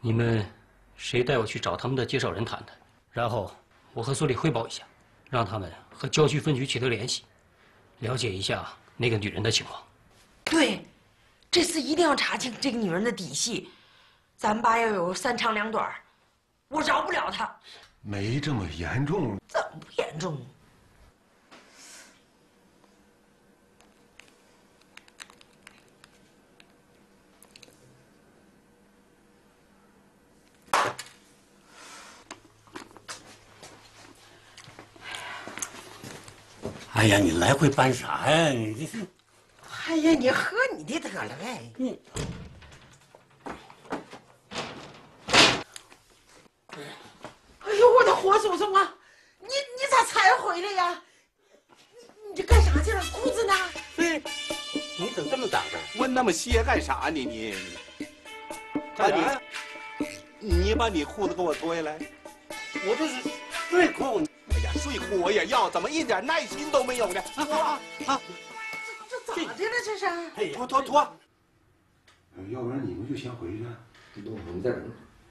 你们谁带我去找他们的介绍人谈谈，然后我和所里汇报一下，让他们和郊区分局取得联系，了解一下那个女人的情况。 对，这次一定要查清这个女人的底细。咱们爸要有三长两短，我饶不了她。 没这么严重。 怎么不严重？ 哎呀，你来回办啥呀？你这是…… 哎呀，你喝你的得了呗。哎呦，我的活祖宗啊！你咋才回来呀？你这干啥去了？裤子呢？ 对，你怎么这么大个？ 问那么些干啥呢？你把你裤子给我脱下来。 我这是睡裤。 哎呀，睡裤我也要，怎么一点耐心都没有呢？脱啊！ 这咋的了？这是？ 哎呀， 脱！ 要不然你们就先回去。 我们在这儿。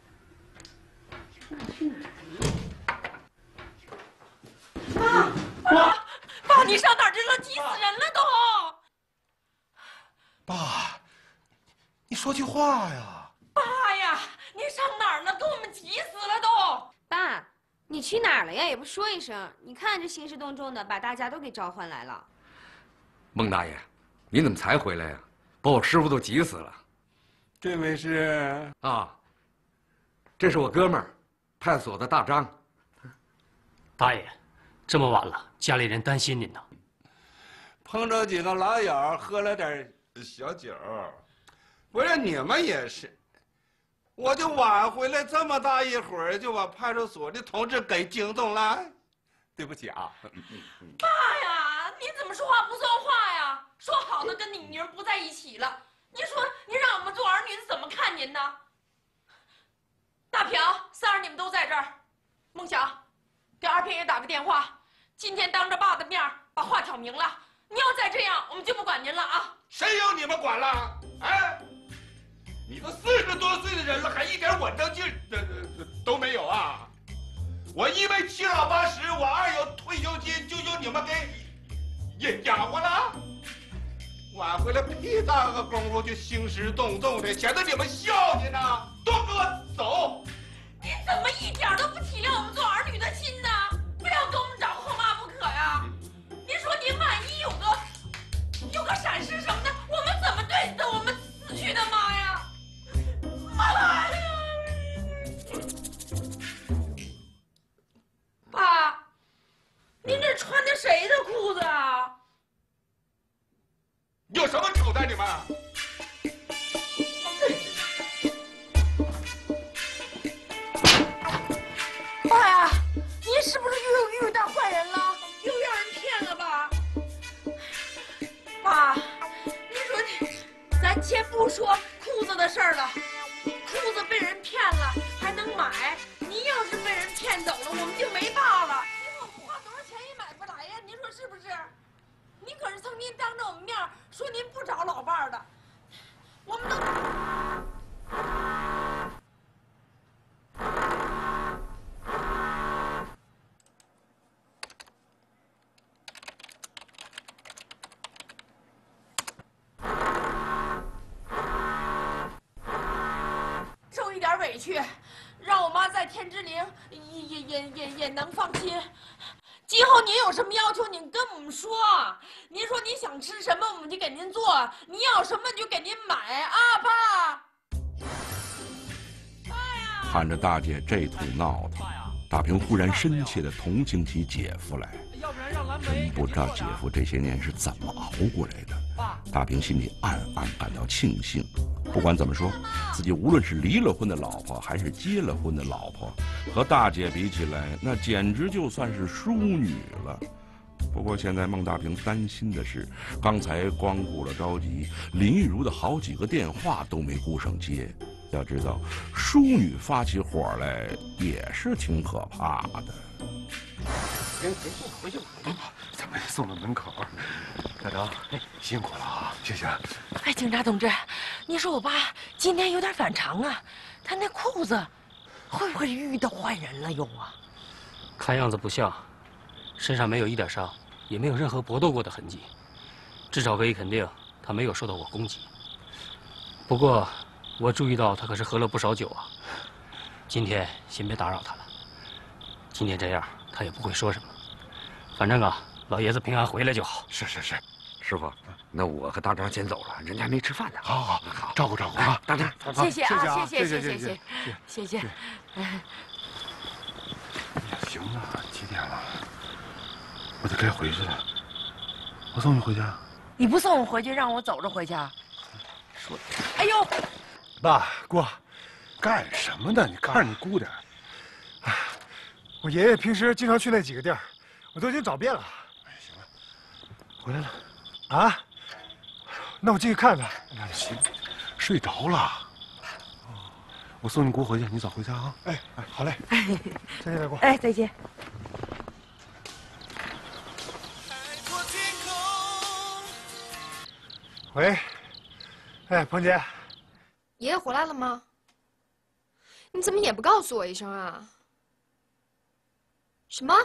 爸，你上哪儿去了？急死人了都！ 爸，你说句话呀！ 爸呀，你上哪儿了？给我们急死了都！ 爸，你去哪儿了呀？也不说一声。你看这兴师动众的，把大家都给召唤来了。 孟大爷，你怎么才回来呀？把我师傅都急死了。 这位是啊，这是我哥们儿，派出所的大张。 大爷，这么晚了，家里人担心您呢。 碰着几个老友，喝了点小酒。不是你们也是，我就晚回来这么大一会儿，就把派出所的同志给惊动了。对不起啊。 爸呀，你怎么说话不算话呀？说好的跟你女儿不在一起了，你说你让我们做儿女的怎么看您呢？大朴、三儿，你们都在这儿。梦晓，给二偏也打个电话，今天当着爸的面把话挑明了。你要再这样，我们就不管您了啊！ 谁有你们管了？哎，你都40多岁的人了，还一点稳当劲都没有啊！我一为七老八十，我二有退休金，就由你们给养活了。晚回来屁大个功夫就兴师动众的，显得你们孝敬呢！都给我走！ 你怎么一点都不体谅我们做儿女的心呢？非要给我们找个后妈不可呀？您说您万一有个闪失什么的，我们怎么对得我们死去的妈呀？妈呀！爸，您这穿的谁的裤子啊？ 有什么丑在你们？ 爸呀，您是不是又遇到坏人了？又让人骗了吧？爸，您说咱先不说裤子的事儿了，裤子被人骗了还能买，您要是被人骗走了，我们就没爸了。您说花多少钱也买不来呀？您说是不是？您可是曾经当着我们面说您不找老伴儿的，我们都。受一点委屈，让我妈在天之灵也能放心。今后您有什么要求，您跟我们说。您说您想吃什么，我们就给您做；您要什么就给您买啊，爸。爸呀！ 看着大姐这通闹腾，大平忽然深切地同情起姐夫来。真不知道姐夫这些年是怎么熬过来的。大平心里暗暗感到庆幸。不管怎么说，自己无论是离了婚的老婆，还是结了婚的老婆，和大姐比起来，那简直就算是淑女了。不过现在孟大平担心的是，刚才光顾了着急，林玉如的好几个电话都没顾上接。要知道，淑女发起火来也是挺可怕的。 回去吧，咱们送到门口。大张，辛苦了啊，谢谢。 哎，警察同志，你说我爸今天有点反常啊， 他那裤子会不会遇到坏人了又啊？ 看样子不像，身上没有一点伤，也没有任何搏斗过的痕迹，至少可以肯定他没有受到过攻击。不过，我注意到他可是喝了不少酒啊。今天先别打扰他了。今天这样，他也不会说什么。反正啊，老爷子平安回来就好。 是是是， 师傅，那我和大张先走了，人家还没吃饭呢。 好好好，照顾照顾啊， 大张， 谢谢啊， 谢谢谢。 行啊，几点了？我得该回去了。我送你回家。 你不送我回去，让我走着回去啊？说，哎呦， 爸姑，干什么呢？你看着你姑点。哎，我爷爷平时经常去那几个地儿，我都已经找遍了。哎，行了，回来了。啊？那我进去看看。行，睡着了。我送你姑回去，你早回家啊。哎，好嘞。再见，大姑。 哎，再见。 喂，哎，彭姐， 爷爷回来了吗？你怎么也不告诉我一声啊？什么？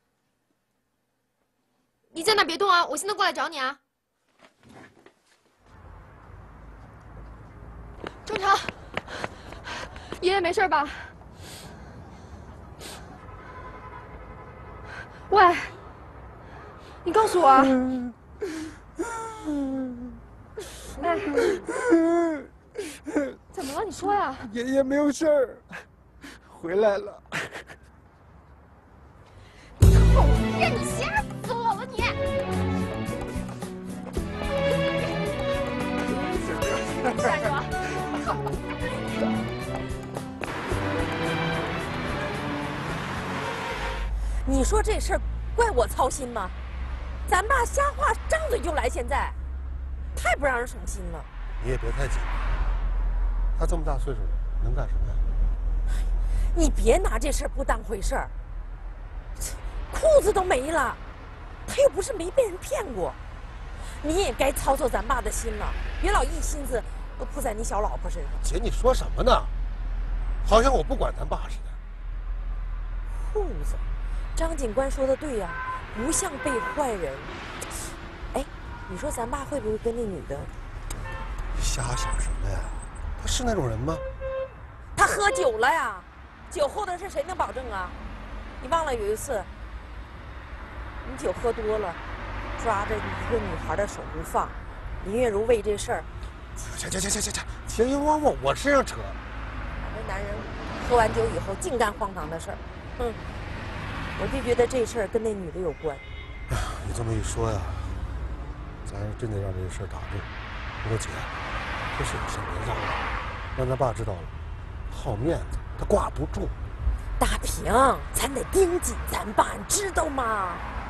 你在那别动啊，我现在过来找你啊。正常。爷爷没事吧？喂，你告诉我啊。哎，怎么了？你说呀。 爷爷没有事儿，回来了。 讨厌，你吓死我了你！站住！ 你说这事儿怪我操心吗？咱爸瞎话张嘴就来，现在太不让人省心了。 你也别太紧张，他这么大岁数了，能干什么呀？ 你别拿这事儿不当回事儿。裤子都没了，他又不是没被人骗过，你也该操操咱爸的心了，别老一心思都扑在你小老婆身上。 姐，你说什么呢？好像我不管咱爸似的。 裤子，张警官说的对呀，不像被坏人。哎，你说咱爸会不会跟那女的？ 你瞎想什么呀？他是那种人吗？ 他喝酒了呀，酒后的事谁能保证啊？你忘了有一次，你酒喝多了，抓着一个女孩的手不放，林月如为这事儿， 行，往我身上扯。 那男人喝完酒以后净干荒唐的事儿，我就觉得这事儿跟那女的有关。 你这么一说呀，咱真得让这个事儿打住。不过姐，这事你先别嚷了，让他爸知道了，好面子，他挂不住。 大平，咱得盯紧咱爸，你知道吗？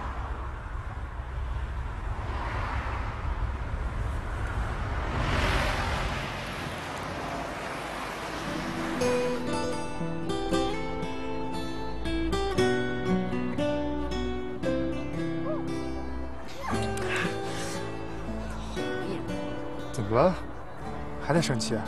怎么了？还在生气啊？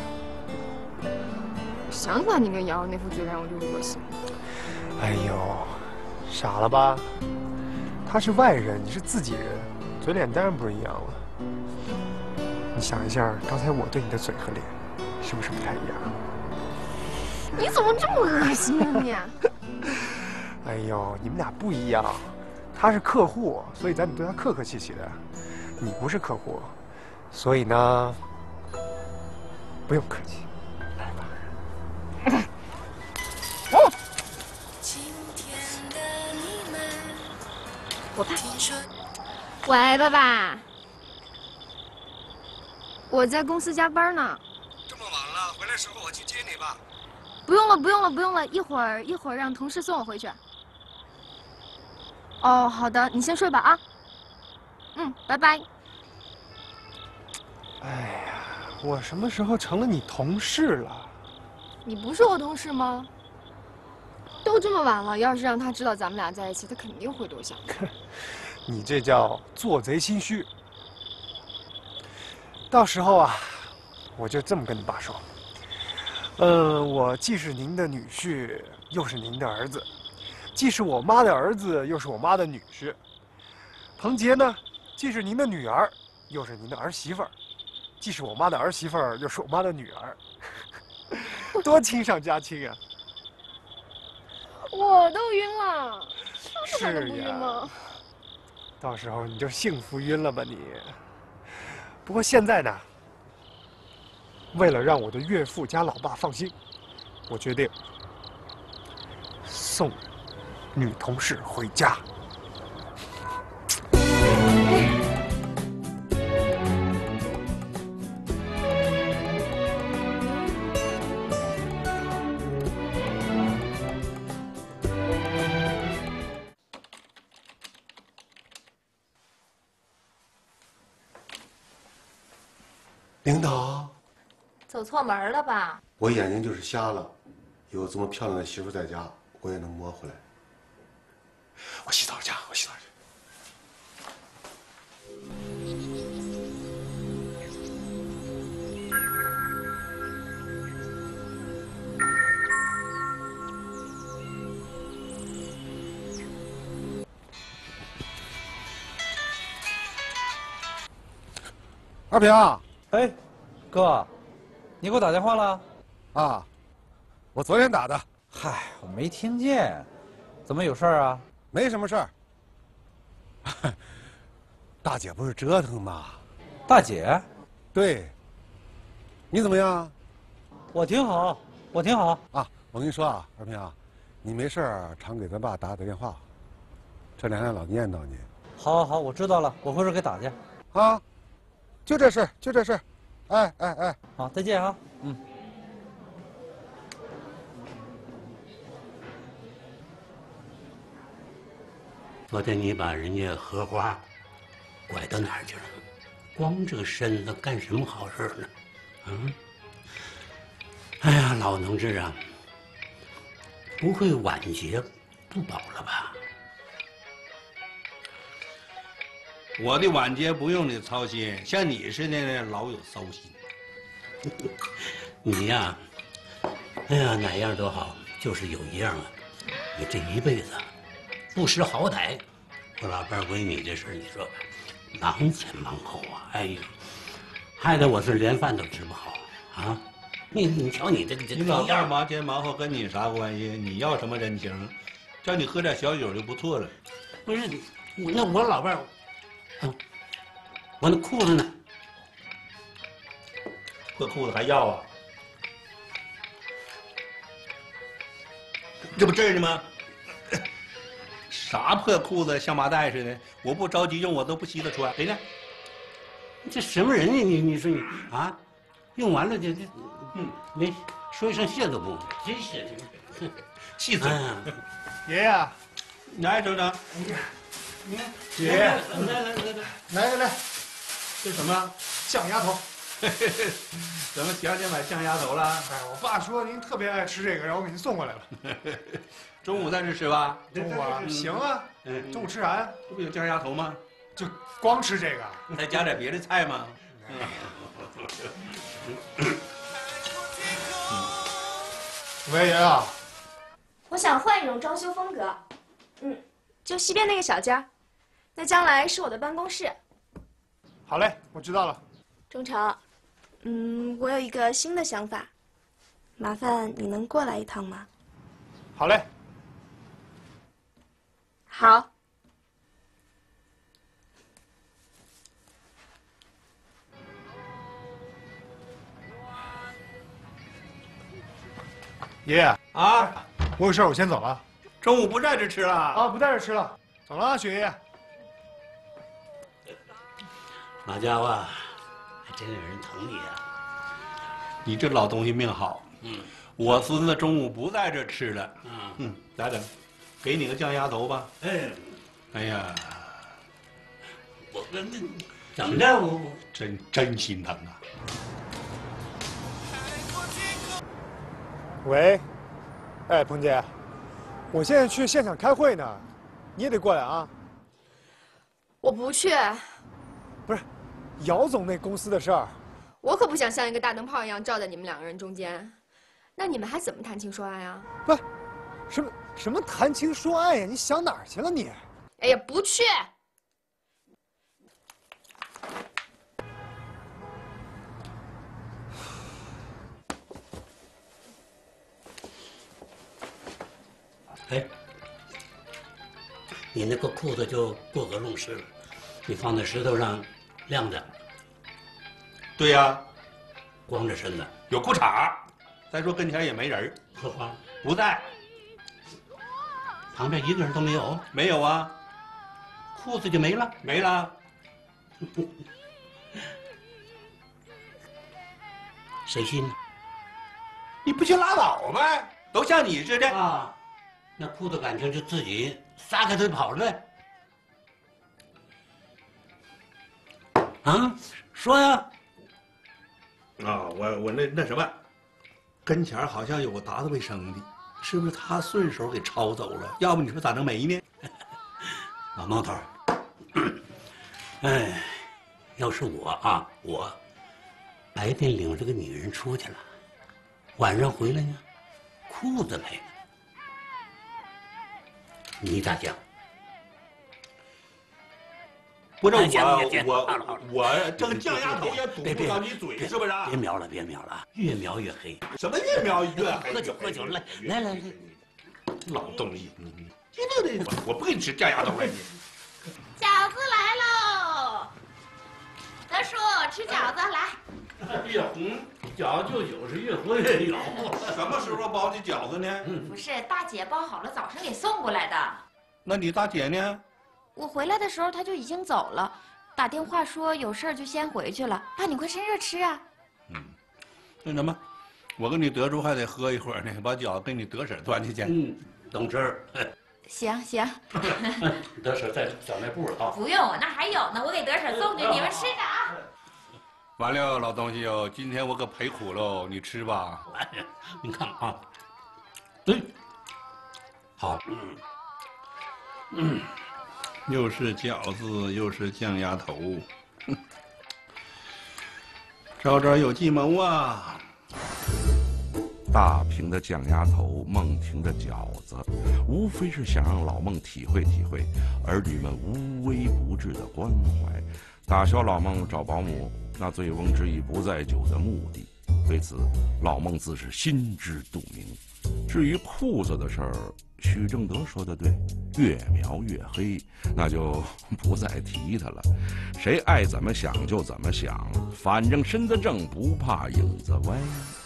想起来你跟瑶瑶那副嘴脸，我就恶心。 哎呦，傻了吧？他是外人，你是自己人，嘴脸当然不是一样了。你想一下，刚才我对你的嘴和脸，是不是不太一样？ 你怎么这么恶心啊你？ 哎呦，你们俩不一样，他是客户，所以咱得对他客客气气的。你不是客户，所以呢，不用客气。来吧。 哦。我爸。喂，爸爸。我在公司加班呢。 这么晚了，回来时候我去接你吧。 不用了，不用了，不用了，一会儿让同事送我回去。哦，好的，你先睡吧啊。拜拜。 哎呀，我什么时候成了你同事了？ 你不是我同事吗？都这么晚了，要是让他知道咱们俩在一起，他肯定会多想。 你这叫做贼心虚。到时候啊，我就这么跟你爸说： 我既是您的女婿，又是您的儿子，既是我妈的儿子，又是我妈的女婿。彭杰呢，既是您的女儿，又是您的儿媳妇儿，既是我妈的儿媳妇儿，又是我妈的女儿，多亲上加亲啊！ 我都晕了， 是还能不晕吗？ 到时候你就幸福晕了吧你。不过现在呢，为了让我的岳父家老爸放心，我决定送女同事回家。 领导， 走错门了吧？ 我眼睛就是瞎了，有这么漂亮的媳妇在家，我也能摸回来。我洗澡去，我洗澡去。二平， 哎，哥，你给我打电话了？ 啊，我昨天打的。 嗨，我没听见，怎么有事儿啊？ 没什么事儿。大姐不是折腾吗？ 大姐？ 对。你怎么样？ 我挺好，我挺好。 啊，我跟你说啊，二平啊，你没事儿常给咱爸打电话，这两天老念叨你。 好，好，好，我知道了，我回头给打去。 啊，就这事，就这事。哎哎哎， 好，再见啊。嗯。 昨天你把人家荷花拐到哪儿去了？光这个身子干什么好事呢？嗯？哎呀，老能治啊，不会晚节不保了吧？ 我的晚节不用你操心，像你似的呢，老有骚心。 你呀，哎呀，哪样都好，就是有一样啊，你这一辈子不识好歹。我老伴闺女这事儿，你说吧，忙前忙后啊，哎呀，害得我是连饭都吃不好啊！你瞧你这个你老伴忙前忙后跟你啥关系？你要什么人情？叫你喝点小酒就不错了。 不是，我老伴儿，我那裤子呢？ 破裤子还要啊？这不这儿呢吗？啥破裤子像麻袋似的？我不着急用，我都不稀得穿。谁呢？ 这什么人呢？你说你啊，用完了连说一声谢都不，真是， 气死！ 爷爷， 来，首长， 你看，爷爷，来， 这什么酱鸭头？ 怎么想起买酱鸭头了？ 哎，我爸说您特别爱吃这个，让我给您送过来了。 中午在这吃吧？ 中午啊，行啊。中午吃啥呀？ 这不有酱鸭头吗？ 就光吃这个？ 再加点别的菜吗？ 喂，爷爷。 我想换一种装修风格，就西边那个小间，那将来是我的办公室。 好嘞，我知道了。 钟成，我有一个新的想法，麻烦你能过来一趟吗？ 好嘞。 好。 爷爷啊， 我有事儿，我先走了。 中午不在这吃了？ 啊，不在这吃了，走了啊，雪爷爷。 老家伙，还真有人疼你啊！ 你这老东西命好。我孙子中午不在这吃了。来等，给你个酱鸭头吧。哎呀， 我那怎么着？我真心疼啊！ 喂，哎，彭姐，我现在去现场开会呢，你也得过来啊。 我不去。 不是，姚总那公司的事儿， 我可不想像一个大灯泡一样罩在你们两个人中间。 那你们还怎么谈情说爱啊？ 不，什么谈情说爱呀？你想哪儿去了你？ 哎呀，不去。 哎，你那个裤子就过河弄湿了，你放在石头上晾着。 对呀， 光着身子， 有裤衩，再说跟前也没人。 荷花不在， 旁边一个人都没有。 没有啊， 裤子就没了， 没了。 谁信呢？ 你不信拉倒呗，都像你似的啊。那裤子感情就自己撒开腿跑了呗。啊，说呀。 啊，我那什么，跟前好像有个打扫卫生的，是不是他顺手给抄走了？要不你说咋能没呢？ 老毛头，哎，要是我啊，我白天领着个女人出去了，晚上回来呢，裤子没了，你咋想？ 不是我这个酱丫头也堵不着你嘴，是不是？ 别瞄了，别瞄了，越描越黑。 什么越描越黑？ 喝酒，来， 老东西，你我不给你吃酱丫头了，你。 饺子来喽！德叔，吃饺子来。 越红饺子就有，是越喝越有。 什么时候包的饺子呢？ 不是，大姐包好了，早上给送过来的。 那你大姐呢？ 我回来的时候他就已经走了，打电话说有事儿就先回去了。爸，你快趁热吃啊！ 那什么，我跟你德叔还得喝一会儿呢，把饺子给你德婶端去去。 等吃。 行。 德婶在小卖部啊。 不用，我那还有呢，我给德婶送去，你们吃着啊。 完了，老东西哦，今天我可赔苦喽，你吃吧。 哎呀，你看啊，对，好， 又是饺子，又是酱丫头，招招有计谋啊！ 大平的酱丫头，梦婷的饺子，无非是想让老孟体会体会儿女们无微不至的关怀，打消老孟找保姆那醉翁之意不在酒的目的。对此，老孟自是心知肚明。至于裤子的事儿，许正德说的对，越描越黑，那就不再提他了。谁爱怎么想就怎么想，反正身子正，不怕影子歪。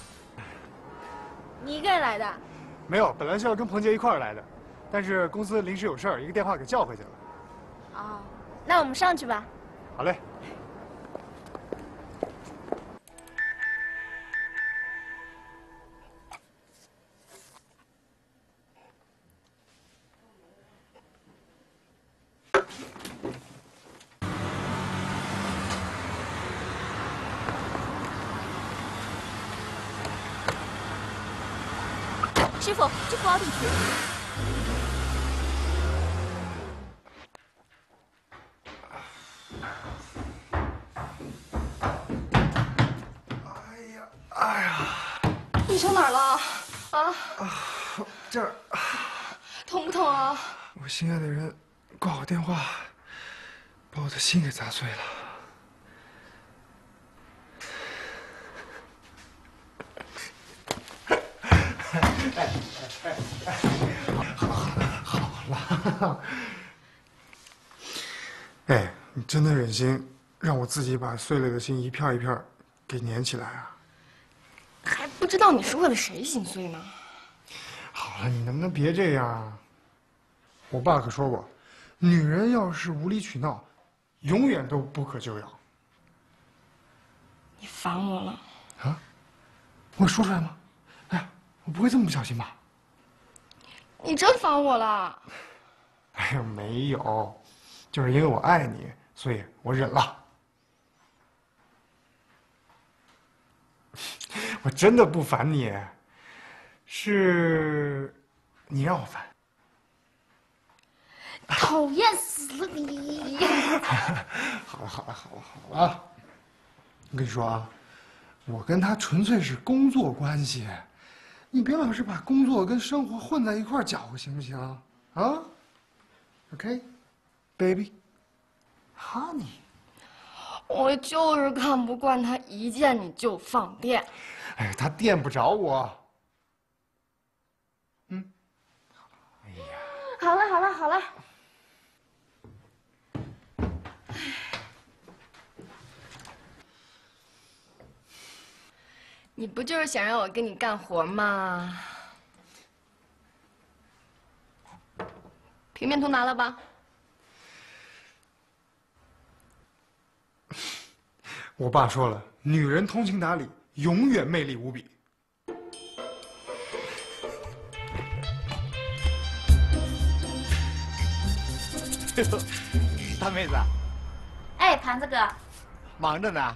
你一个人来的？ 没有，本来是要跟彭杰一块儿来的，但是公司临时有事儿，一个电话给叫回去了。 哦，那我们上去吧。 好嘞。 师傅，这不好体区。 哎呀， 你伤哪儿了？啊？ 这儿。 痛不痛啊？ 我心爱的人挂我电话，把我的心给砸碎了。好了。哎，你真的忍心让我自己把碎了的心一片一片给粘起来啊？ 还不知道你是为了谁心碎呢？ 好了，你能不能别这样啊？我爸可说过，女人要是无理取闹，永远都不可救药。 你烦我了？ 啊？我说出来吗？哎呀，我不会这么不小心吧？ 你真烦我了？ 哎呀，没有，就是因为我爱你，所以我忍了。我真的不烦你，是你让我烦。 讨厌死了你！ 好了，我跟你说啊，我跟他纯粹是工作关系， 你别老是把工作跟生活混在一块儿搅和，行不行？啊 ，OK，baby，honey。 我就是看不惯他一见你就放电。 哎，他电不着我。 好了好了好了。 你不就是想让我跟你干活吗？平面图拿了吧？ 我爸说了，女人通情达理，永远魅力无比。 大妹子， 哎，盘子哥， 忙着呢。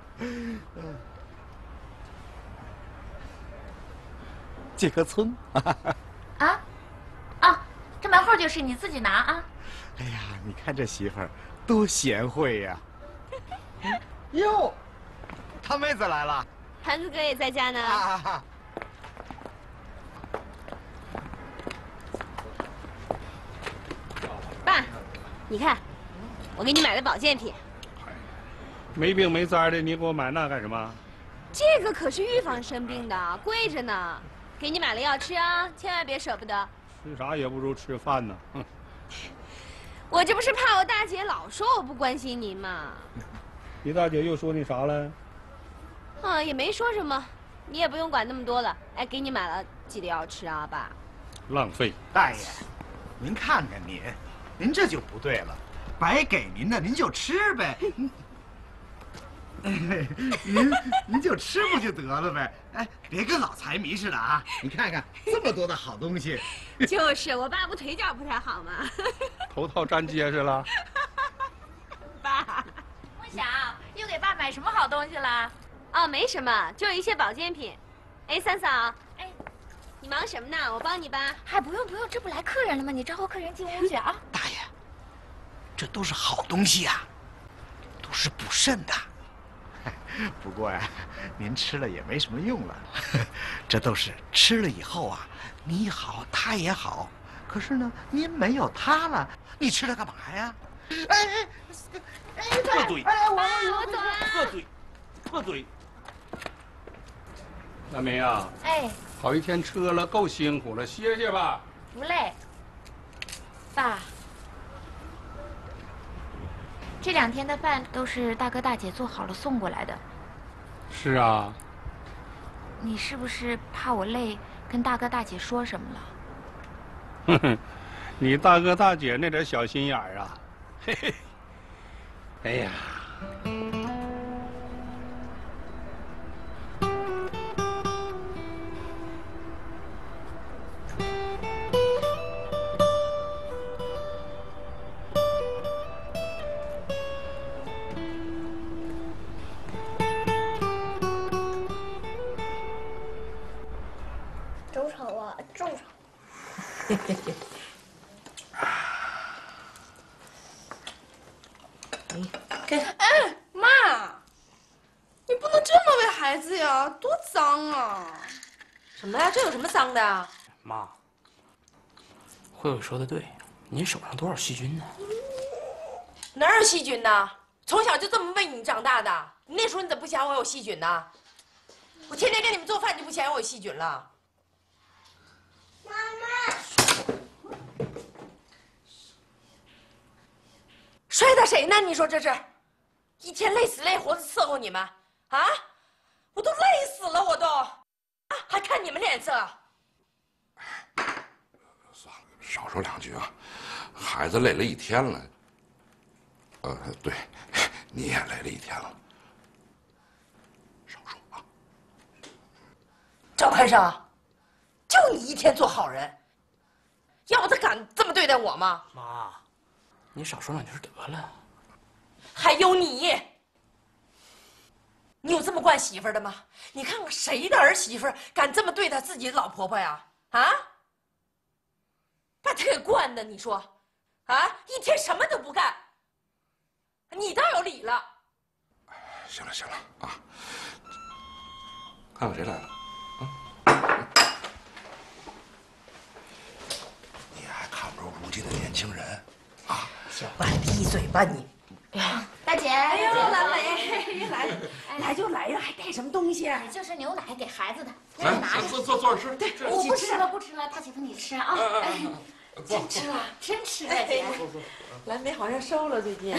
这棵葱。 啊，啊，这门后就是，你自己拿啊。 哎呀，你看这媳妇儿多贤惠呀！哟，他妹子来了。 盘子哥也在家呢。爸，你看，我给你买的保健品。 没病没灾的，你给我买那干什么？ 这个可是预防生病的，贵着呢。给你买了要吃啊，千万别舍不得。 吃啥也不如吃饭呢。哼。 我这不是怕我大姐老说我不关心您吗？ 你大姐又说你啥了？ 也没说什么，你也不用管那么多了。哎，给你买了，记得要吃啊，爸。 浪费。 大爷，您看看您这就不对了，白给您的您就吃呗。您就吃不就得了呗？哎，别跟老财迷似的啊！你看看这么多的好东西。 就是我爸不腿脚不太好吗？ 头套粘结实了。 爸， 梦想又给爸买什么好东西了？ 哦，没什么，就一些保健品。哎，三嫂，哎，你忙什么呢？我帮你吧。 还不用，这不来客人了吗？你招呼客人进屋去啊。 大爷，这都是好东西呀，都是补肾的。不过呀，您吃了也没什么用了。这都是吃了以后啊，你好，他也好。可是呢，您没有他了，你吃它干嘛呀？哎，破嘴！ 哎，我走了。 破嘴，破嘴！ 大梅啊， 哎， 跑一天车了，够辛苦了，歇歇吧。 不累。爸，这2天的饭都是大哥大姐做好了送过来的。 是啊。 你是不是怕我累，跟大哥大姐说什么了？ 哼哼，你大哥大姐那点小心眼儿啊，嘿嘿。哎呀。 周朝啊，周朝。 哎，妈，你不能这么喂孩子呀，多脏啊！ 什么呀？这有什么脏的啊？ 妈，慧慧说的对，您手上多少细菌呢？ 哪有细菌呢？从小就这么喂你长大的，你那时候你怎么不嫌我有细菌呢？我天天给你们做饭就不嫌我有细菌了。 妈妈， 摔打谁呢？你说这是，一天累死累活的伺候你们啊！我都累死了，我都啊，还看你们脸色。 算了，少说2句啊。孩子累了1天了。对，你也累了1天了。少说啊。 赵宽生，就你一天做好人，要不他敢这么对待我吗？ 妈，你少说2句得了。 还有你，你有这么惯媳妇的吗？你看看谁的儿媳妇敢这么对待自己的老婆婆呀？啊，把她给惯的，你说，啊，一天什么都不干，你倒有理了。 行了啊，看看谁来了啊？ 际的年轻人，啊！ 小半闭嘴吧你！ 大姐， 哎呦，蓝莓，来就来呀，还带什么东西啊？ 就是牛奶给孩子的， 来， 拿着。 坐着吃。 对，我不吃了，不吃了，大姐夫你吃啊。真吃了，真吃，大姐。 蓝莓好像瘦了最近。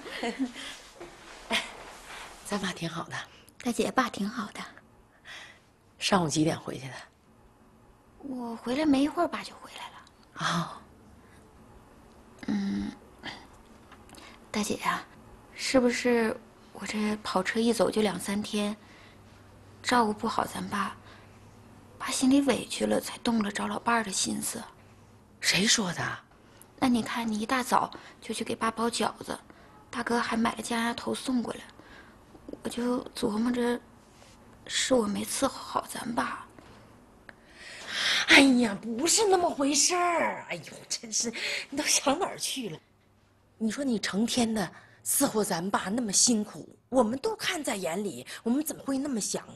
咱爸挺好的， 大姐爸挺好的。 上午几点回去的？ 我回来没一会儿，爸就回来了。 啊。 大姐呀，是不是我这跑车一走就2、3天，照顾不好咱爸，爸心里委屈了，才动了找老伴儿的心思？ 谁说的？ 那你看，你一大早就去给爸包饺子，大哥还买了酱鸭头送过来，我就琢磨着，是我没伺候好咱爸。 哎呀，不是那么回事儿！哎呦，真是，你都想哪儿去了？你说你成天的伺候咱爸那么辛苦，我们都看在眼里，我们怎么会那么想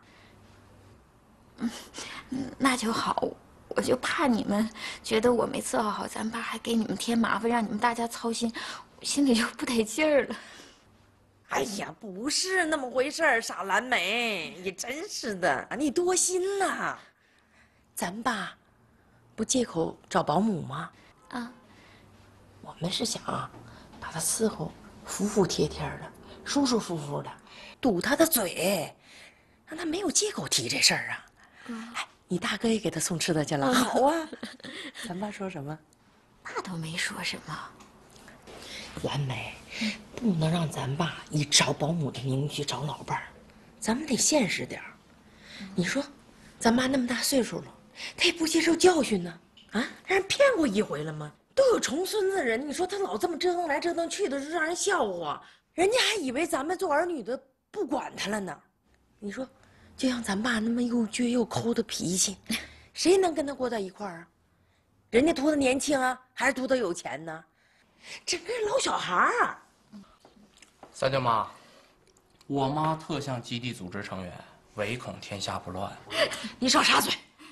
呢？ 那就好，我就怕你们觉得我没伺候好咱爸，还给你们添麻烦，让你们大家操心，我心里就不得劲儿了。 哎呀，不是那么回事儿，傻蓝莓，你真是的，你多心呐！咱爸不借口找保姆吗？ 啊， 我们是想把他伺候服服帖帖的、舒舒服服的，堵他的嘴，让他没有借口提这事儿啊。哎，你大哥也给他送吃的去了？好啊。咱爸说什么？ 那倒没说什么。 蓝莓，不能让咱爸以找保姆的名义去找老伴儿，咱们得现实点儿。你说，咱妈那么大岁数了，她也不接受教训呢，啊，让人骗过一回了吗？都有重孙子人，你说他老这么折腾来折腾去的，就让人笑话。人家还以为咱们做儿女的不管他了呢。你说，就像咱爸那么又倔又抠的脾气，谁能跟他过到一块儿啊？人家图他年轻啊，还是图他有钱呢？整个老小孩儿。 三舅妈，我妈特像基地组织成员，唯恐天下不乱。 你少插嘴。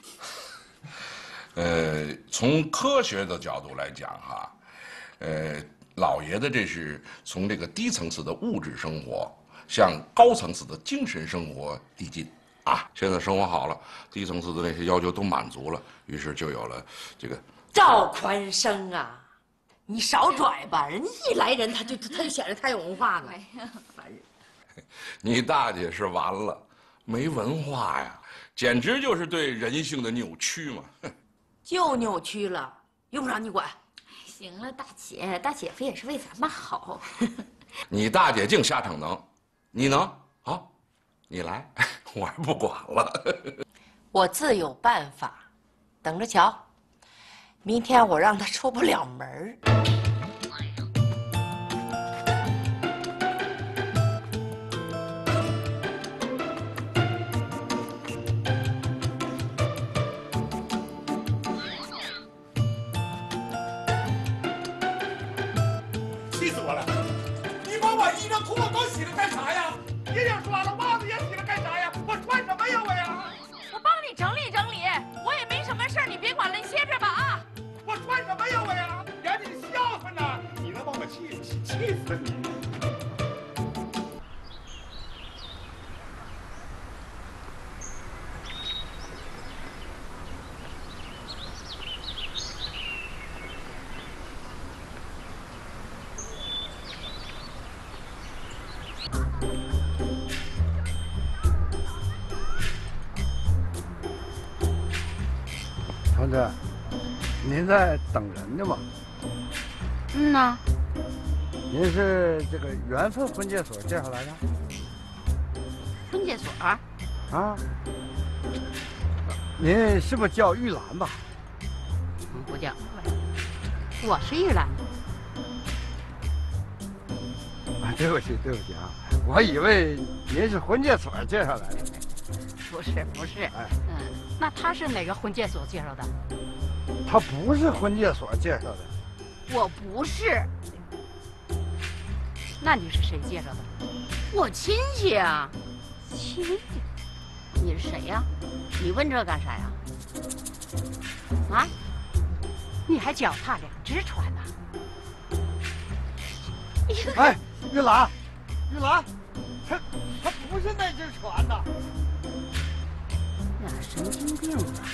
从科学的角度来讲哈，老爷子这是从这个低层次的物质生活向高层次的精神生活递进啊。现在生活好了，低层次的那些要求都满足了，于是就有了这个赵宽生啊，你少拽吧，人家一来人他就显得太有文化了。烦人！ 你大姐是完了，没文化呀，简直就是对人性的扭曲嘛。 就扭曲了，用不着你管。 行了，大姐，大姐夫也是为咱爸好。 你大姐净瞎逞能，你能？好，你来，我还不管了。 我自有办法，等着瞧。明天我让他出不了门儿。 气死我了！你把我衣裳裤子都洗了干啥呀？衣裳刷了，袜子也洗了干啥呀？我穿什么呀我呀？ 我帮你整理整理，我也没什么事儿，你别管了，你歇着吧啊！ 我穿什么呀我呀？让你笑话呢！你能把我气死你！ 同志，您在等人呢吗？ 嗯呐。 您是这个缘分婚介所介绍来的？ 婚介所？ 啊？您是不是叫玉兰吧？ 不叫，我是玉兰。 啊，对不起啊，我以为您是婚介所介绍来的。 不是，那他是哪个婚介所介绍的？ 他不是婚介所介绍的。 我不是。那你是谁介绍的？我亲戚啊。亲戚？你是谁呀？你问这干啥呀？啊？ 你还脚踏两只船呢？ 哎，玉兰，玉兰，他不是那只船呐。 那神经病吧？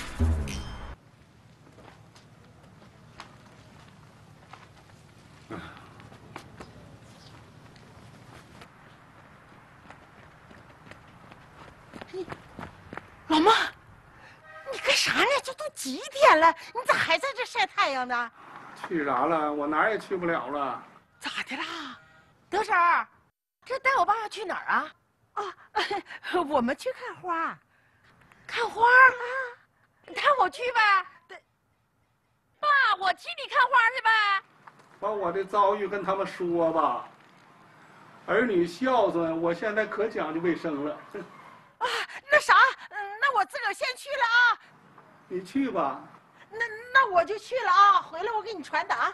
老妈，你干啥呢？这都几点了？你咋还在这晒太阳呢？ 去啥了？我哪儿也去不了了。 咋的啦？ 德婶儿，这带我爸要去哪儿啊？ 啊，我们去看花。 看花啊？带我去呗。爸，我替你看花去呗。 把我的遭遇跟他们说吧。儿女孝顺，我现在可讲究卫生了。 啊，那啥，那我自个儿先去了啊。 你去吧。 那我就去了啊，回来我给你传达。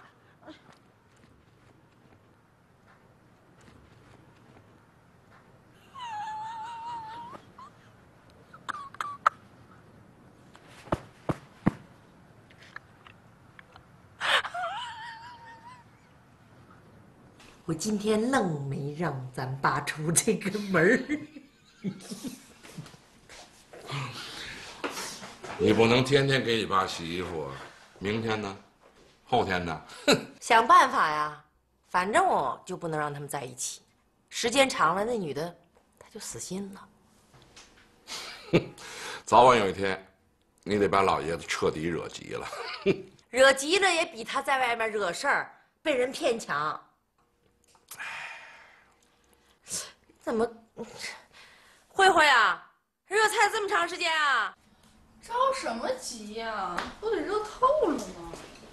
我今天愣没让咱爸出这个门儿。 你不能天天给你爸洗衣服，明天呢？后天呢？ 想办法呀，反正我就不能让他们在一起。时间长了，那女的她就死心了。 早晚有一天，你得把老爷子彻底惹急了。 惹急了也比他在外面惹事儿、被人骗强。怎么，慧慧啊，热菜这么长时间啊？ 着什么急呀？不得热透了吗？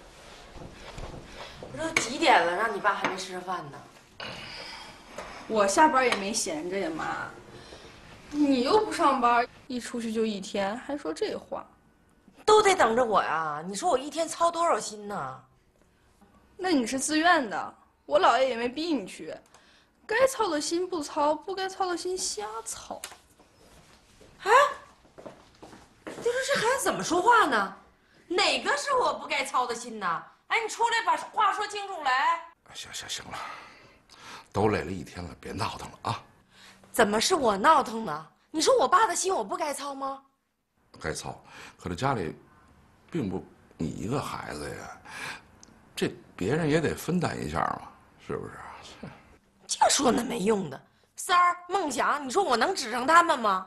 我都几点了，让你爸还没吃饭呢。 我下班也没闲着呀，妈。你又不上班，一出去就一天，还说这话。 都得等着我呀！你说我一天操多少心呢？ 那你是自愿的，我姥爷也没逼你去。该操的心不操，不该操的心瞎操。 哎，就说这孩子怎么说话呢？哪个是我不该操的心呢？哎，你出来把话说清楚来。 行了，都累了一天了，别闹腾了啊！ 怎么是我闹腾呢？你说我爸的心我不该操吗？ 该操，可这家里并不你一个孩子呀，这别人也得分担一下嘛，是不是？ 净说那没用的，三儿、梦想，你说我能指上他们吗？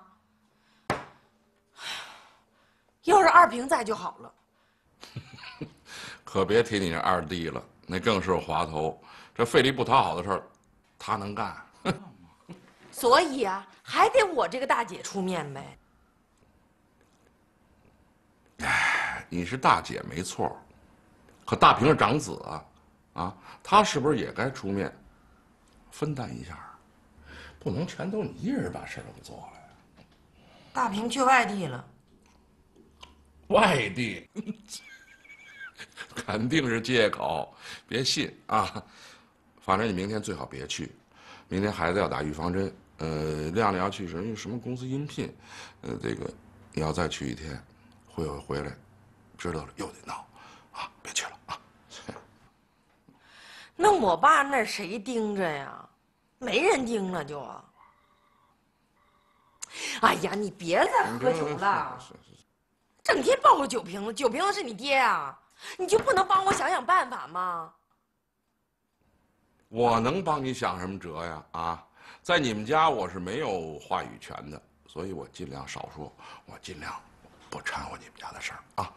要是二平在就好了。 可别提你这二弟了，那更是滑头，这费力不讨好的事儿，他能干。 所以啊，还得我这个大姐出面呗。 哎，你是大姐没错，可大平是长子啊，他是不是也该出面分担一下？不能全都你一人把事儿给做了呀。 大平去外地了。 外地，肯定是借口，别信啊。反正你明天最好别去，明天孩子要打预防针，亮亮要去什么公司应聘，这个你要再去一天，慧慧回来，知道了又得闹，啊，别去了啊。 那我爸那儿谁盯着呀？没人盯了就。哎呀，你别再喝酒了。整天抱着酒瓶子，酒瓶子是你爹啊，你就不能帮我想想办法吗？ 我能帮你想什么辙呀？啊，在你们家我是没有话语权的，所以我尽量少说，我尽量不掺和你们家的事儿啊。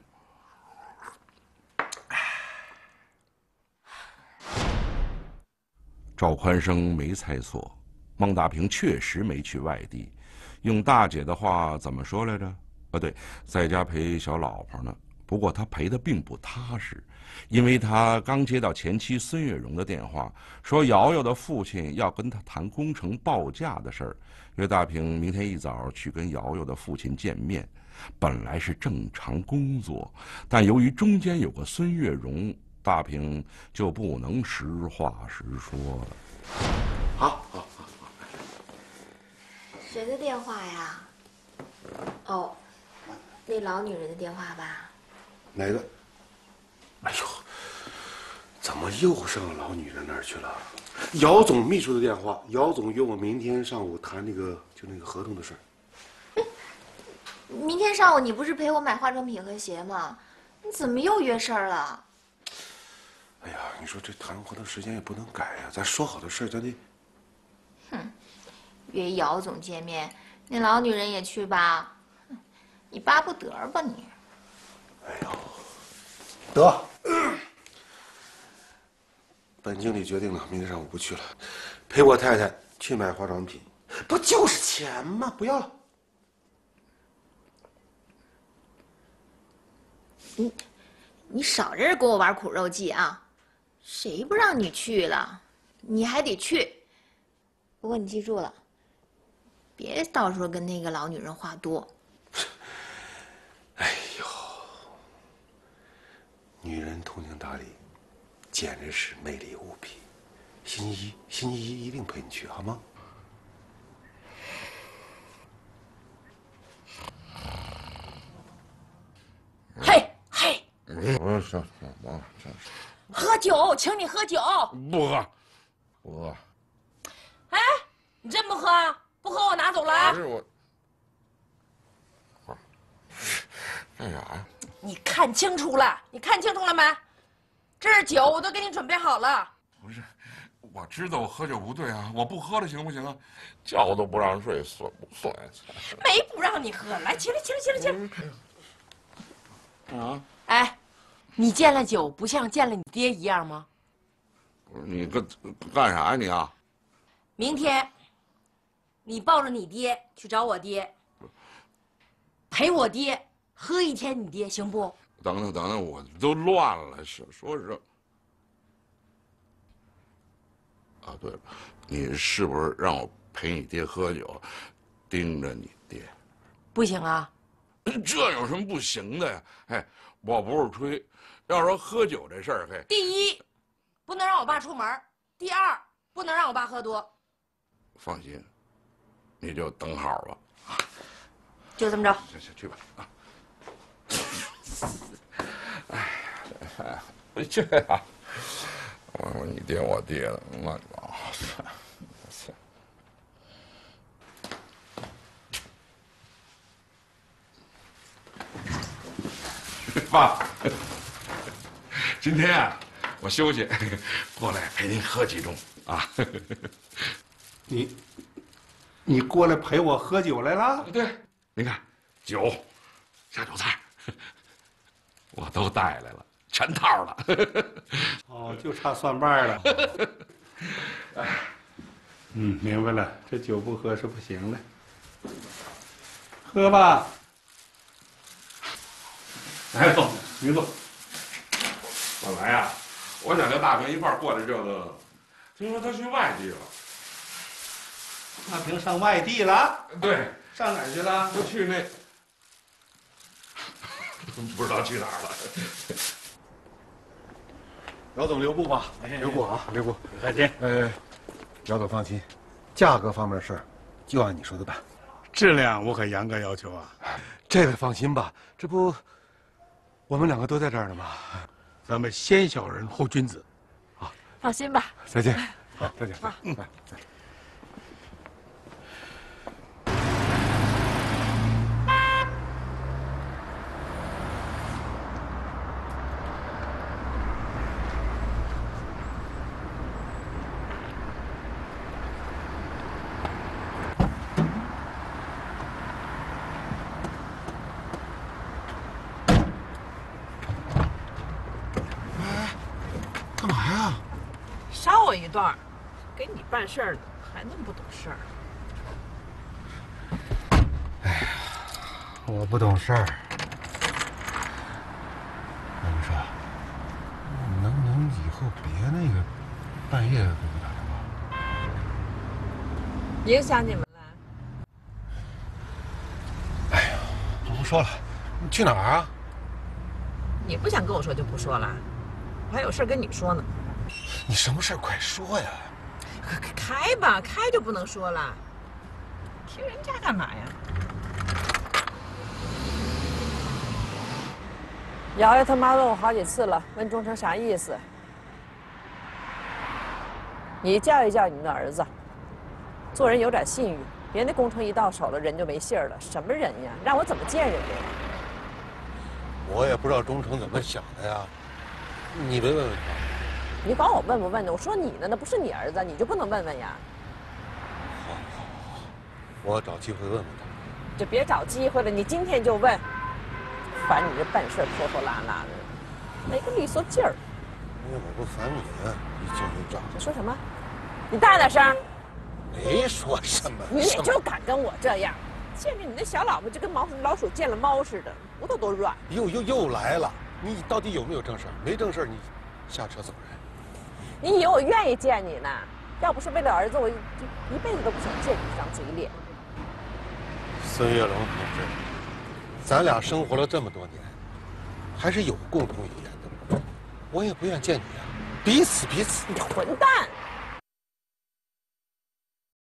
赵宽生没猜错，孟大平确实没去外地。用大姐的话怎么说来着？对，在家陪小老婆呢。不过他陪的并不踏实，因为他刚接到前妻孙月荣的电话，说瑶瑶的父亲要跟他谈工程报价的事儿，约大平明天一早去跟瑶瑶的父亲见面。本来是正常工作，但由于中间有个孙月荣，大平就不能实话实说了。好。 谁的电话呀？哦，那老女人的电话吧。 哪个？ 怎么又上老女人那儿去了？姚总秘书的电话，姚总约我明天上午谈那个合同的事儿。 明天上午你不是陪我买化妆品和鞋吗？你怎么又约事儿了？ 哎呀，你说这谈合同时间也不能改呀，咱说好的事儿，咱得…… 哼，约姚总见面，那老女人也去吧？你巴不得吧你？ 哎呦，得。本经理决定了，明天上午不去了，陪我太太去买化妆品，不就是钱吗？不要了。 你少在这给我玩苦肉计啊！谁不让你去了，你还得去。不过你记住了，别到时候跟那个老女人话多。 哎呦，女人通情达理，简直是魅力无比。星期一一定陪你去，好吗？ 嘿嘿， 我上喝酒，请你喝酒。 不喝，不喝。 哎，你真不喝？不喝我拿走了啊！ 是我。干啥呀？ 你看清楚了？你看清楚了没？这是酒，我都给你准备好了。 不是，我知道我喝酒不对啊，我不喝了行不行啊？觉都不让睡，损不损？ 没不让你喝，来，起来，起来，起来，起来。 啊！ 哎，你见了酒不像见了你爹一样吗？ 不是你干啥呀你啊？ 明天，你抱着你爹去找我爹，陪我爹喝一天你爹，行不？ 等等，我都乱了，说是。啊，对了，你是不是让我陪你爹喝酒，盯着你爹？ 不行啊。 这有什么不行的呀？哎，我不是吹，要说喝酒这事儿，嘿， 第一，不能让我爸出门；第二，不能让我爸喝多。 放心，你就等好了。 就这么着。 行，去吧啊。哎，这呀，我说你爹我爹的，乱七八糟。爸，今天啊，我休息，过来陪您喝几盅啊。 你过来陪我喝酒来了？ 对，您看，酒、下酒菜，我都带来了，全套了。 哦，就差蒜瓣了。明白了，这酒不喝是不行的。喝吧。来，坐，您坐。 本来呀，我想跟大平一块儿过来这个，听说他去外地了。 大平上外地了？ 对， 上哪儿去了？ 就去那，不知道去哪儿了。 姚总留步吧，留步啊，留步。 再见。 姚总放心，价格方面的事儿就按你说的办。 质量我可严格要求啊。 这位放心吧，这不，我们两个都在这儿呢嘛。 咱们先小人后君子。 好， 放心吧。 再见。好，再见。 好， 来。 干嘛呀？ 捎我一段，给你办事儿呢，还那么不懂事儿。 哎呀，我不懂事儿。我跟你说，能不能以后别那个半夜给我打电话？ 影响你们了？ 哎呀，我不说了，你去哪儿啊？ 你不想跟我说就不说了，我还有事跟你说呢。 你什么事儿快说呀！ 开吧，开就不能说了。听人家干嘛呀？ 瑶瑶他妈问我好几次了，问忠诚啥意思？ 你教育教育你的儿子，做人有点信誉。别那工程一到手了，人就没信儿了。什么人呀？让我怎么见人家呀？ 我也不知道忠诚怎么想的呀，你没问问他？ 你管我问不问呢？我说你呢，那不是你儿子，你就不能问问呀？ 好，我找机会问问他。 就别找机会了，你今天就问。烦你这办事拖拖拉拉的，没个利索劲儿。 哎呀，我不烦你啊，一惊一乍。 你说什么？你大点声。 没说什么。 你也就敢跟我这样，见着你那小老婆就跟老鼠见了猫似的，骨头都软。 又来了，你到底有没有正事儿？没正事儿你下车走人。 你以为我愿意见你呢？要不是为了儿子，我就一辈子都不想见你这张嘴脸。 孙月龙同志，咱俩生活了这么多年，还是有共同语言的。我也不愿见你啊，彼此。 你混蛋！